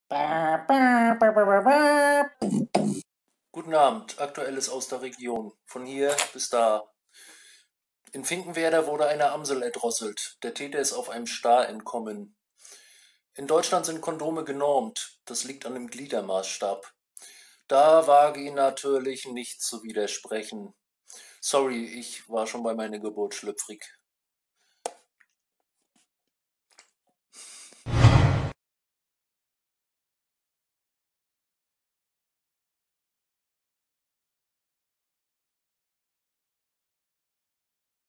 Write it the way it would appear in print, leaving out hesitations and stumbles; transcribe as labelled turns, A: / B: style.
A: Guten Abend, Aktuelles aus der Region. Von hier bis da. In Finkenwerder wurde eine Amsel erdrosselt. Der Täter ist auf einem Star entkommen. In Deutschland sind Kondome genormt. Das liegt an dem Gliedermaßstab. Da wage ich natürlich nicht zu widersprechen. Sorry, ich war schon bei meiner Geburt schlüpfrig.